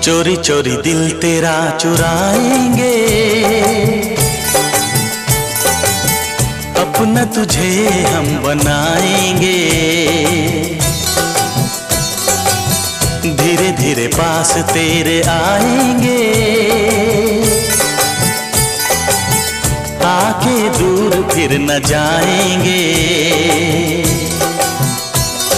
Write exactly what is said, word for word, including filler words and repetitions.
चोरी चोरी दिल तेरा चुराएंगे, अपना तुझे हम बनाएंगे। धीरे धीरे पास तेरे आएंगे, आके दूर फिर न जाएंगे।